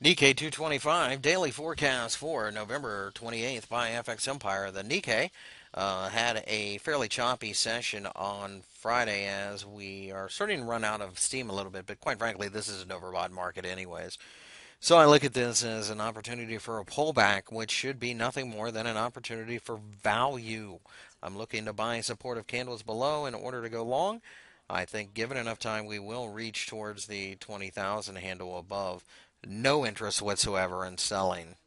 Nikkei 225 daily forecast for November 28th by FX Empire. The Nikkei had a fairly choppy session on Friday as we are starting to run out of steam a little bit, but quite frankly, this is an overbought market anyways. So I look at this as an opportunity for a pullback, which should be nothing more than an opportunity for value. I'm looking to buy supportive candles below in order to go long. I think given enough time, we will reach towards the 20,000 handle above. No interest whatsoever in selling.